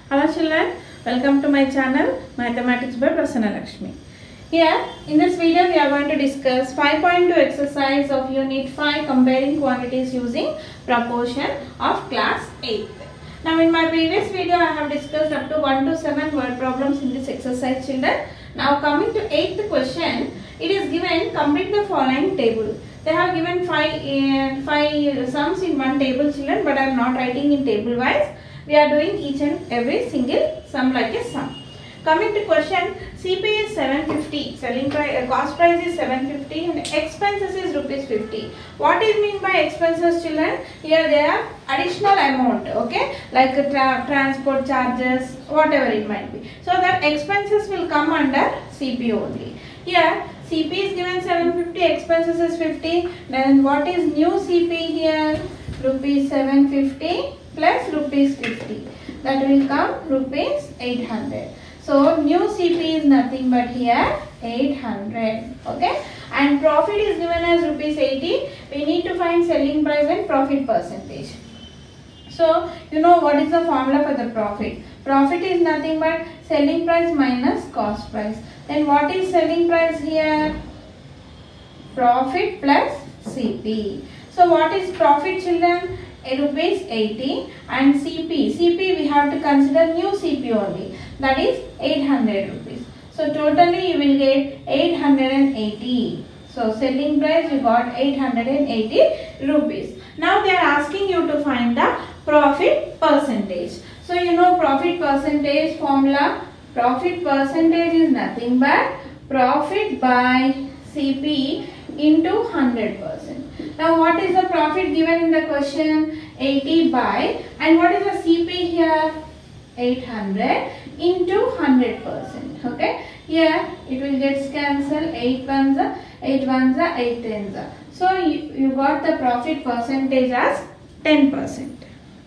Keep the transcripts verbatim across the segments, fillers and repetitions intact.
Hello children, welcome to my channel Mathematics by Prasanna Lakshmi. Here in this video we are going to discuss five point two exercise of unit five comparing quantities using proportion of class eighth. Now in my previous video I have discussed up to one to seven word problems in this exercise children. Now coming to eighth question, it is given complete the following table. They have given five, uh, five sums in one table children, but I am not writing in table wise. We are doing each and every single sum like a sum. Coming to question, C P is seven fifty, selling price, uh, cost price is seven fifty and expenses is rupees fifty. What is mean by expenses children? Here they are additional amount, okay, like tra transport charges, whatever it might be. So that expenses will come under C P only. Here C P is given seven fifty, expenses is fifty. Then what is new C P here? Rupees seven fifty plus rupees fifty. That will come rupees eight hundred. So new C P is nothing but here eight hundred. Okay. And profit is given as rupees eighty. We need to find selling price and profit percentage. So you know what is the formula for the profit? Profit is nothing but selling price minus cost price. Then what is selling price here? Profit plus C P. So what is profit children? Rupees eighty and C P. C P we have to consider new C P only. That is eight hundred rupees. So totally you will get eight hundred eighty. So selling price you got eight hundred eighty rupees. Now they are asking you to find the profit percentage. So you know profit percentage formula. Profit percentage is nothing but profit by C P into one hundred percent. Now what is the profit given in the question? eighty by, and what is the C P here? eight hundred into one hundred percent. Okay. Here it will get cancelled. eight ones are, eight ones are, eight tens are. So you, you got the profit percentage as ten percent.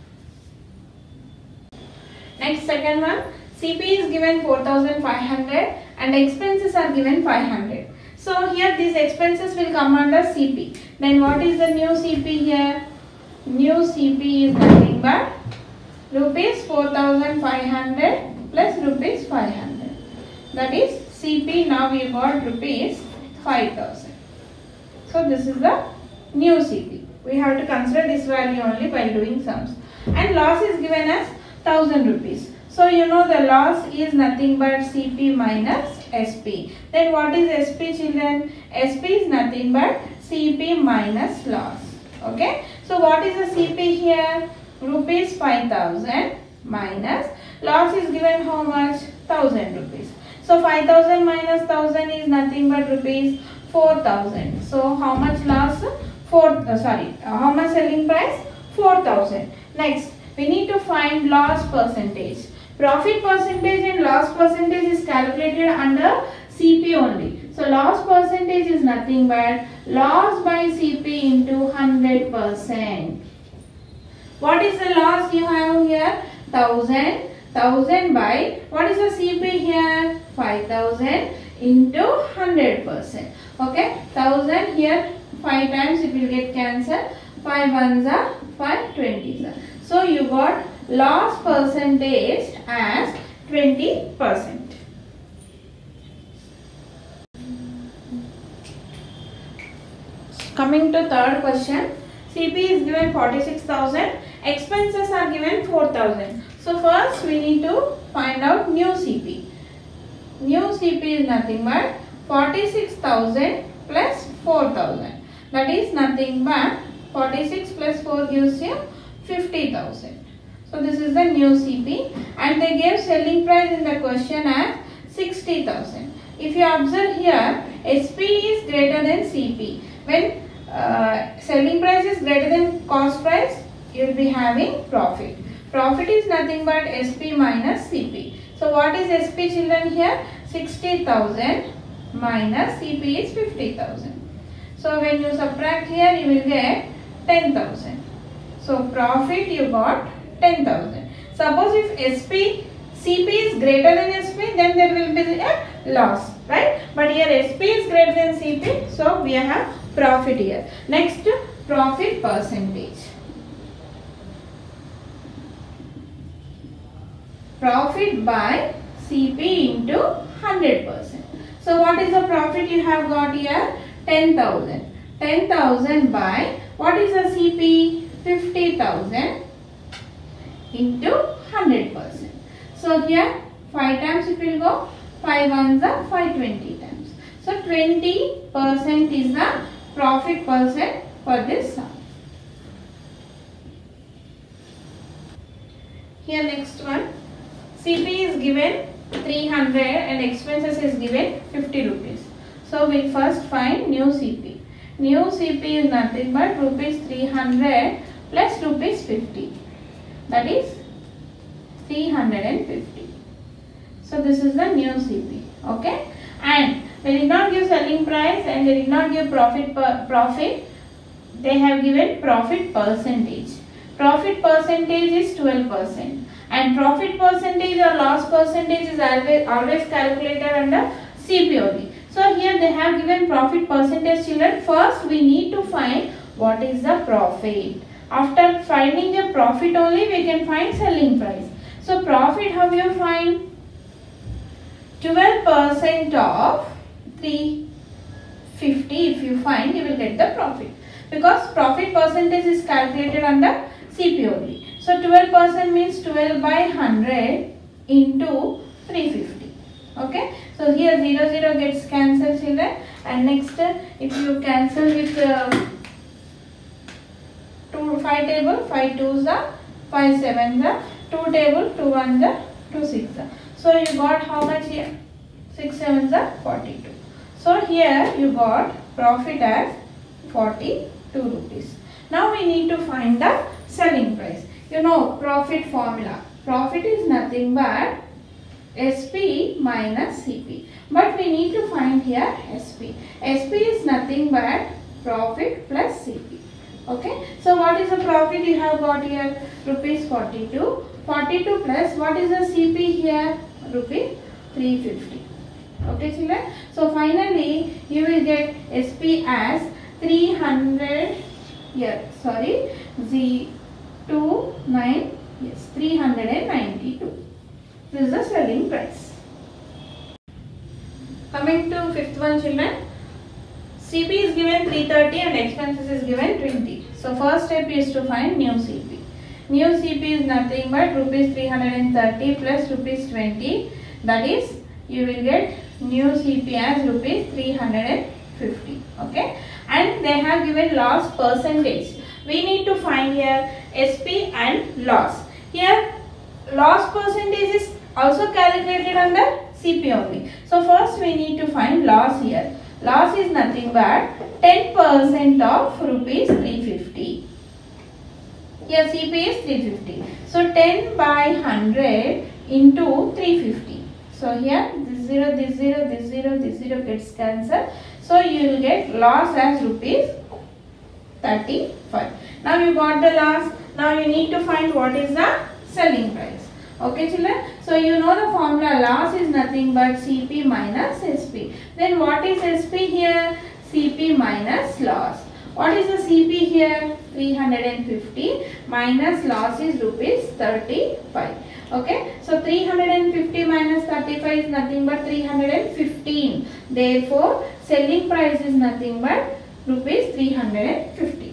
Next second one. C P is given four thousand five hundred and expenses are given five hundred. So here these expenses will come under C P. Then what is the new C P here? New C P is nothing but rupees four thousand five hundred plus rupees five hundred. That is C P. Now we got rupees five thousand. So this is the new C P. We have to consider this value only while doing sums. And loss is given as one thousand rupees. So you know the loss is nothing but C P minus S P. Then what is S P children? S P is nothing but C P minus loss. Okay. So what is the C P here? Rupees five thousand minus loss is given how much? one thousand rupees. So five thousand minus one thousand is nothing but rupees four thousand. So how much loss? four uh, sorry, uh, how much selling price? four thousand. Next, we need to find loss percentage. Profit percentage and loss percentage is calculated under C P only. So loss percentage is nothing but loss by C P into one hundred percent. What is the loss you have here? one thousand. one thousand by, what is the C P here? five thousand into one hundred percent. Okay. one thousand here five times it will get cancelled. five ones are, five twenties are. So you got loss percentage as twenty percent. Coming to third question, C P is given forty-six thousand, expenses are given four thousand. So first we need to find out new C P. New C P is nothing but forty-six thousand plus four thousand. That is nothing but forty-six plus four gives you fifty thousand. So this is the new C P and they gave selling price in the question as sixty thousand. If you observe here, S P is greater than C P. When uh, selling price is greater than cost price, you will be having profit. Profit is nothing but S P minus C P. So what is S P children here? sixty thousand minus C P is fifty thousand. So when you subtract here, you will get ten thousand. So profit you got ten thousand. Suppose if S P, C P is greater than S P, then there will be a loss, right? But here S P is greater than C P, so we have profit here. Next, profit percentage. profit by C P into one hundred percent. So what is the profit you have got here? ten thousand. ten thousand by what is the C P? fifty thousand into one hundred percent. So here five times it will go. five ones are five twenty times. So twenty percent is the profit percent for this sum. Here next one. C P is given three hundred and expenses is given fifty rupees. So we first find new C P. New C P is nothing but rupees three hundred plus rupees fifty. That is three hundred fifty. So this is the new C P. Okay. And they did not give selling price and they did not give profit per profit. They have given profit percentage. Profit percentage is twelve percent. And profit percentage or loss percentage is always, always calculated under C P only. So here they have given profit percentage children. First we need to find what is the profit. After finding the profit only we can find selling price. So profit how you find? twelve percent of three fifty if you find you will get the profit. Because profit percentage is calculated under C P only. So twelve percent means twelve by one hundred into three fifty. Okay. So here zero zero gets cancelled children. And next uh, if you cancel with uh, two five table, five twos are five sevens are, two table, two ones are, two six are. So you got how much here? six sevens are forty-two. So here you got profit as forty-two rupees. Now we need to find the selling price. You know profit formula. Profit is nothing but S P minus C P. But we need to find here S P. S P is nothing but profit plus C P. Okay. So what is the profit you have got here? Rupees forty-two. forty-two plus what is the C P here? Rupees three fifty. Okay children. So finally you will get S P as three hundred. Yeah, sorry. Z two nine. Yes, three hundred ninety-two. This is the selling price. Coming to fifth one children. C P is given three thirty and expenses is given twenty. So first step is to find new C P. New C P is nothing but rupees three hundred thirty plus rupees twenty. That is you will get new C P as rupees three hundred fifty. Okay. And they have given loss percentage. We need to find here S P and loss. Here loss percentage is also calculated under C P only. So first we need to find loss here. Loss is nothing but ten percent of rupees three fifty. Here C P is three fifty. So ten by one hundred into three fifty. So here this zero, this zero, this zero, this zero gets cancelled. So you will get loss as rupees thirty-five. Now you got the loss. Now you need to find what is the selling price. Okay children. So you know the formula. Loss is nothing but C P minus S P. Then what is S P here? C P minus loss. What is the C P here? three hundred fifty minus loss is rupees thirty-five. Okay. So three hundred fifty minus thirty-five is nothing but three hundred fifteen. Therefore selling price is nothing but rupees three hundred fifty.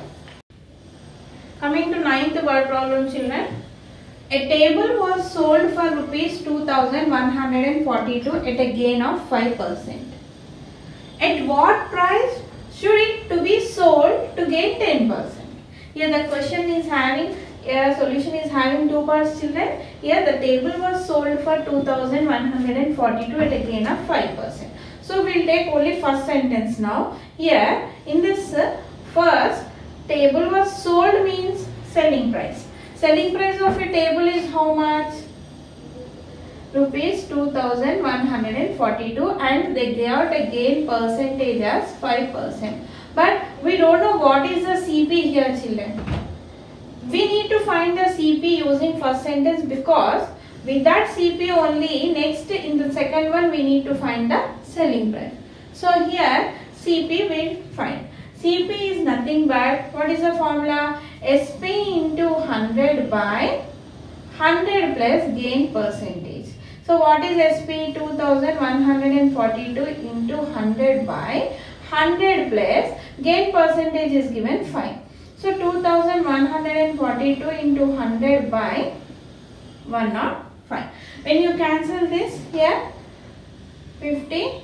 Coming to ninth word problem children. A table was sold for rupees two thousand one hundred forty-two at a gain of five percent. At what price should it to be sold to gain ten percent? Here the question is having, a solution is having two parts children. Here the table was sold for two thousand one hundred forty-two at a gain of five percent. So we will take only first sentence now. Here in this uh, first table was sold means selling price. Selling price of a table is how much? Rupees two thousand one hundred forty-two and they gave out a gain percentage as five percent. But we don't know what is the C P here children. We need to find the C P using first sentence because with that C P only next in the second one we need to find the selling price. So here C P will find. C P is nothing but what is the formula? S P into one hundred by one one hundred plus gain percentage. So what is S P? two thousand one hundred forty-two into one hundred by one hundred plus gain percentage is given five. So two thousand one hundred forty-two into one hundred by one hundred five. When you cancel this here, fifty,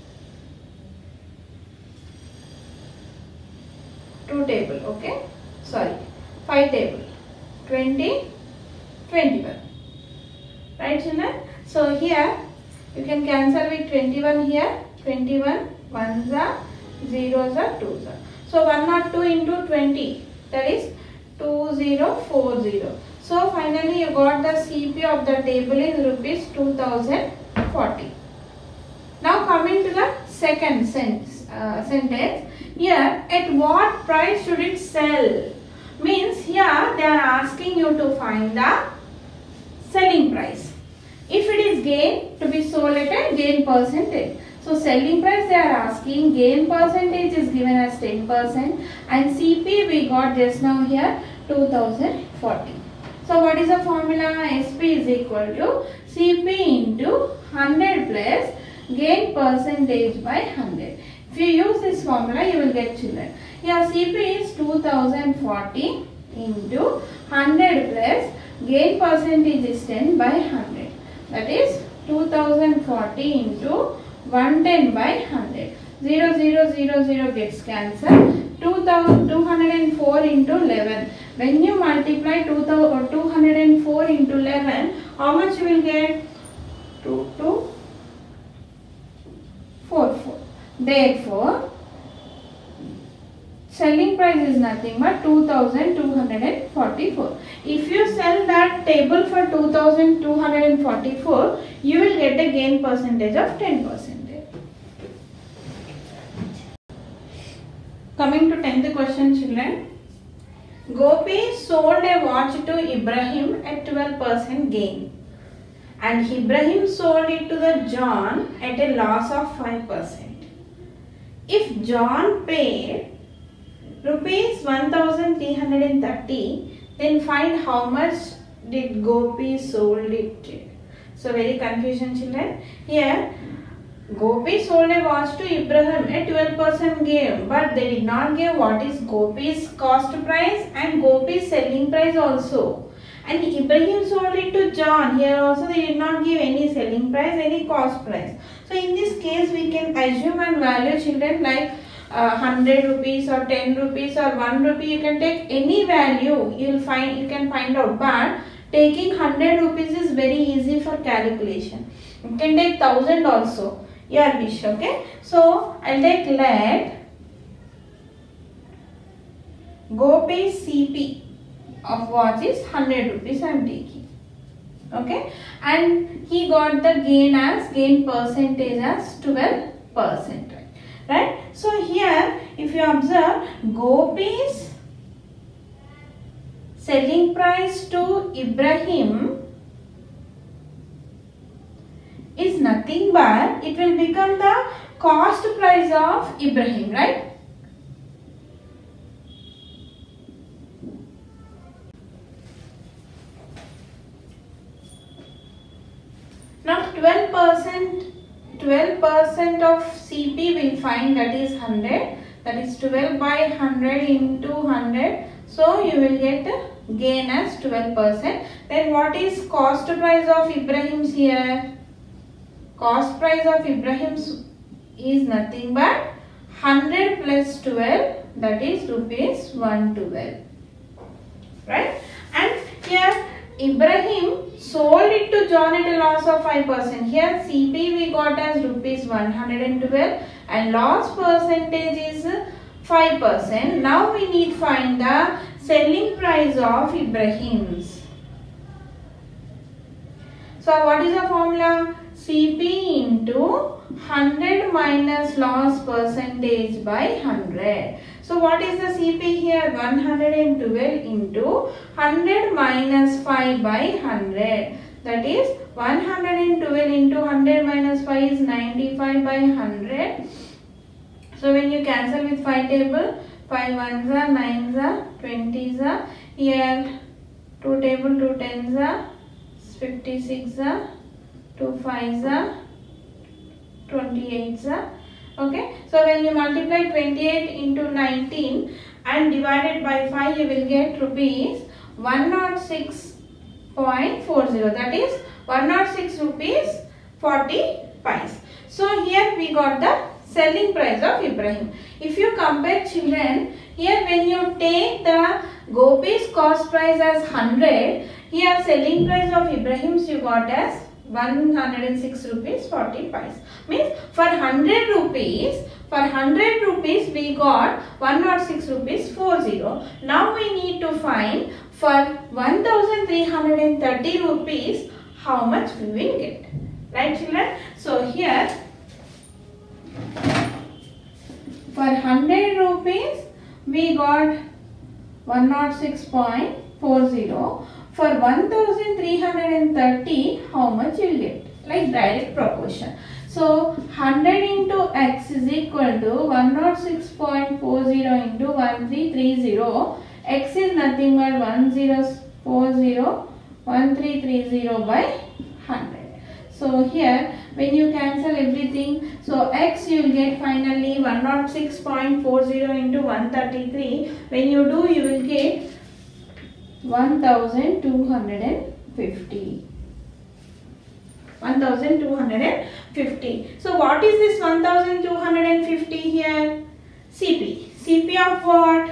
two table, okay, sorry, five table, twenty, twenty-one, right children? So here you can cancel with twenty-one here, twenty-one, ones are, zeros are, twos are. So one hundred two into twenty, that is two thousand forty. So finally you got the C P of the table is rupees two thousand forty. Now coming to the second sentence, uh, sentence, here at what price should it sell? Means here they are asking you to find the selling price. If it is gain, to be sold at a gain percentage. So selling price they are asking, gain percentage is given as ten percent and C P we got just now here two thousand forty. So what is the formula? S P is equal to C P into one hundred plus gain percentage by one hundred. If you use this formula you will get children. Here C P is two thousand forty into one hundred plus gain percentage is ten by one hundred. That is two thousand forty into one hundred ten by one hundred. zero, zero, zero, zero gets cancelled. two hundred four into eleven. When you multiply two hundred four into eleven, how much you will get? two two four four. Therefore, selling price is nothing but two thousand two hundred forty-four. If you sell that table for two thousand two hundred forty-four, you will get a gain percentage of ten percent. Coming to tenth question children. Gopi sold a watch to Ibrahim at twelve percent gain and Ibrahim sold it to the John at a loss of five percent. If John paid rupees one thousand three hundred thirty, then find how much did Gopi sold it to. So very confusion children. Here Gopi sold a watch to Ibrahim at twelve percent gain, but they did not give what is Gopi's cost price and Gopi's selling price also. And Ibrahim sold it to John. Here also they did not give any selling price, any cost price. So in this case we can assume and value children like uh, one hundred rupees or ten rupees or one rupee. You can take any value. You will find you can find out. But taking one hundred rupees is very easy for calculation. You can take thousand also. Your wish, okay? So I'll take let Gopi's C P of watch is one hundred rupees I am taking. Okay? And he got the gain as gain percentage as twelve percent. Right? Right? So here if you observe Gopi's selling price to Ibrahim is nothing but it will become the cost price of Ibrahim, right? Now twelve percent twelve percent of C P will find, that is one hundred, that is twelve by one hundred into one hundred. So you will get gain as twelve percent. Then what is cost price of Ibrahim's here? Cost price of Ibrahim's is nothing but one hundred plus twelve, that is rupees one hundred twelve. Right? And here Ibrahim sold it to John at a loss of five percent. Here C P we got as rupees one hundred twelve and loss percentage is five percent. Now we need to find the selling price of Ibrahim's. So what is the formula? C P into one hundred minus loss percentage by one hundred. So what is the C P here? one hundred twelve into one hundred minus five by one hundred. That is one hundred twelve into one hundred minus five is ninety-five by one hundred. So when you cancel with five table, five ones are, nines are, twenties are. Here two table, two tens are, fifty-six, two fives, twenty-eight. Okay, so when you multiply twenty-eight into nineteen and divided by five, you will get rupees one hundred six point four zero, that is one hundred six rupees forty pice. So here we got the selling price of Ibrahim. If you compare children, here when you take the Gopi's cost price as one hundred, here selling price of Ibrahim's you got as one hundred six rupees forty pice. Means for one hundred rupees, for one hundred rupees we got one hundred six rupees forty. Now we need to find for one thousand three hundred thirty rupees how much we will get. Right children? So here for one hundred rupees we got one hundred six point four zero. For one thousand three hundred thirty, how much you will get? Like direct proportion. So one hundred into x is equal to one hundred six point four zero into one three three zero. X is nothing but one thousand forty, one three three zero by one hundred. So here when you cancel everything, so x you will get finally one hundred six point four zero into one thirty-three. When you do, you will get one thousand two hundred fifty. one thousand two hundred fifty. So what is this one thousand two hundred fifty here? C P. C P of what?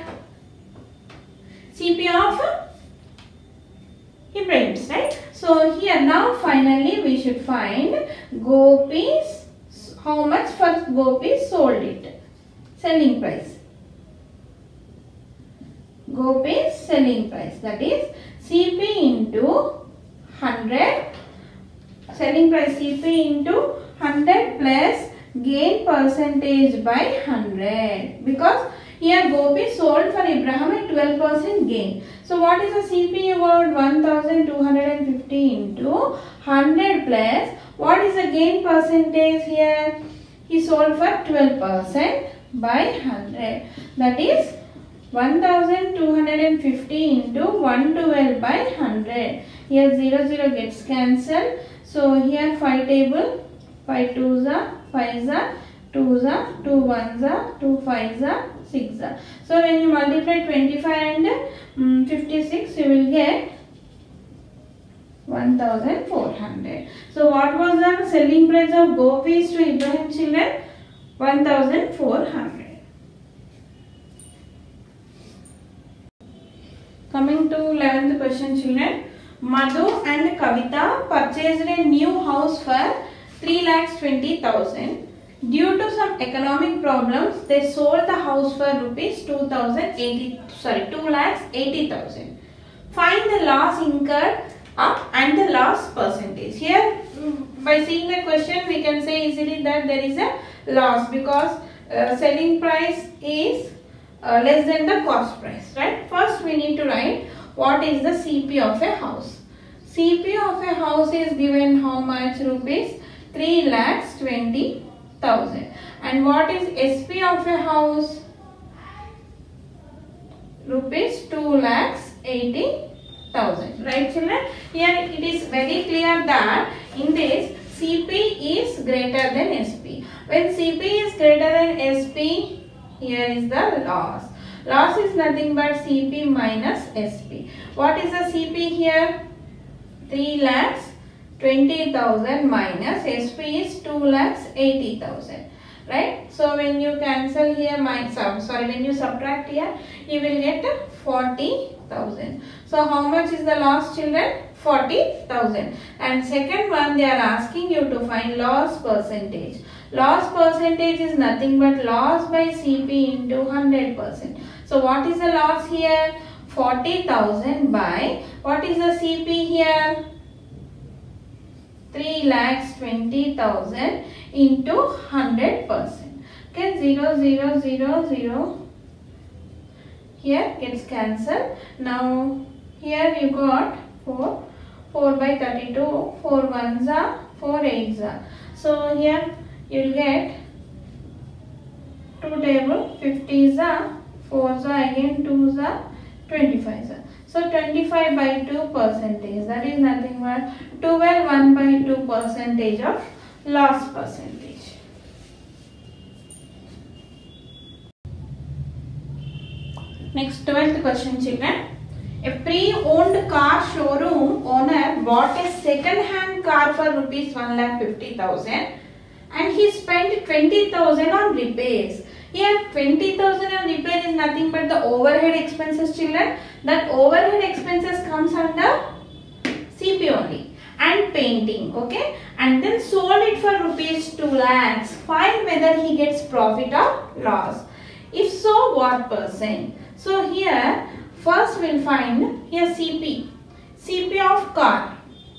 C P of Ibrahim's, right? So here now finally we should find Gopi's, how much for Gopi sold it. Selling price. Gopi's selling price, that is C P into one hundred, selling price C P into one hundred plus gain percentage by one hundred, because here Gopi sold for Ibrahim at twelve percent gain. So what is the C P you got? one thousand two hundred fifty into one hundred plus, what is the gain percentage here? He sold for twelve percent by one hundred, that is one thousand two hundred fifty into one hundred twelve by one hundred. Here zero zero gets cancelled. So here five table, five twos are, fives are, twos are, two ones are, two fives are, six are. So when you multiply twenty-five and um, fifty-six, you will get one thousand four hundred. So what was the selling price of Gopi's to Ibrahim children? one thousand four hundred. Coming to eleventh question children. Madhu and Kavita purchased a new house for three lakhs twenty thousand. Due to some economic problems, they sold the house for rupees two thousand eighty, sorry, two lakhs eighty thousand. Find the loss incurred up and the loss percentage. Here, by seeing the question, we can say easily that there is a loss because uh, selling price is uh, less than the cost price, right? First, we need to write what is the C P of a house. C P of a house is given how much? Rupees three lakhs twenty thousand. And what is S P of a house? Rupees two lakhs eighty thousand. Right children? Here it is very clear that in this C P is greater than S P. When C P is greater than S P, here is the loss. Loss is nothing but C P minus S P. What is the C P here? three lakhs twenty thousand minus S P is two lakhs eighty thousand. Right? So when you cancel here, my sorry, when you subtract here, you will get forty thousand. So how much is the loss children? forty thousand. And second one, they are asking you to find loss percentage. Loss percentage is nothing but loss by C P into one hundred percent. So what is the loss here? forty thousand by, what is the C P here? three lakhs twenty thousand into one hundred percent. Okay, zero, zero, zero, zero. Here gets cancelled. Now here you got four. four by thirty-two. four ones are, four eights are. So here you will get two table, fifties are, fours are again, twos are, twenty-fives are. So twenty-five by two percentage, that is nothing but twelve one by two percentage of loss percentage. Next twelfth question children. A pre-owned car showroom owner bought a second-hand car for rupees one lakh fifty thousand and he spent twenty thousand on repairs. Here twenty thousand on repair is nothing but the overhead expenses children. That overhead expenses comes under C P only and painting, okay, and then sold it for rupees two lakhs. Find whether he gets profit or loss. If so, what percent? So here first we'll find here C P. C P of car.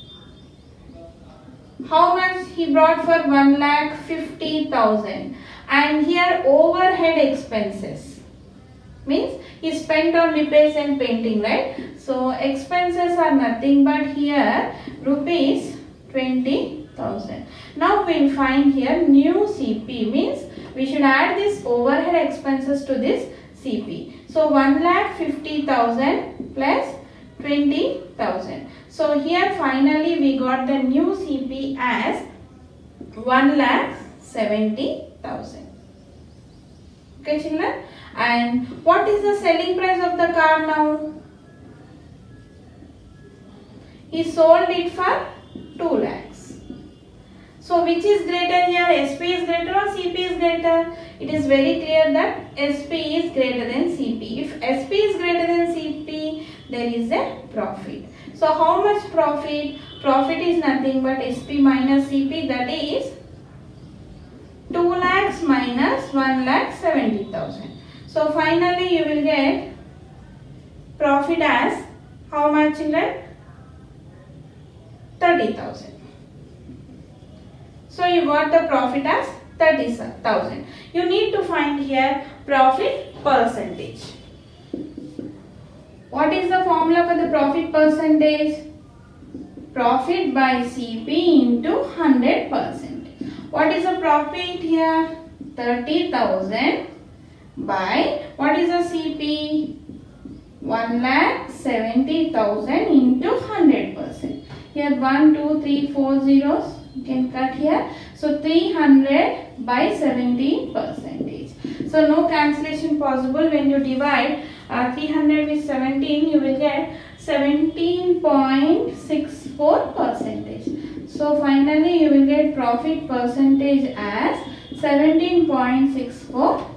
How much he brought for one lakh fifty thousand, and here overhead expenses means he spent on repairs and painting, right? So expenses are nothing but here rupees twenty thousand. Now we'll find here new C P, means we should add this overhead expenses to this C P. So one lakh fifty thousand plus twenty thousand. So here finally we got the new C P as one lakh seventy thousand. Okay children, and what is the selling price of the car now? He sold it for two lakhs. So which is greater here? S P is greater or C P is greater? It is very clear that S P is greater than C P. If S P is greater than C P, there is a profit. So how much profit? Profit is nothing but S P minus C P, that is two lakhs minus one lakh seventy thousand. So finally you will get profit as how much children? thirty thousand. So you got the profit as thirty thousand. You need to find here profit percentage. What is the formula for the profit percentage? Profit by C P into one hundred percent. What is the profit here? thirty thousand by, what is the C P? one lakh seventy thousand into one hundred percent. Here one, two, three, four zeros. You can cut here. So three hundred by seventeen percentage. So no cancellation possible. When you divide uh, three hundred with seventeen, you will get seventeen point six four percentage. So finally you will get profit percentage as seventeen point six four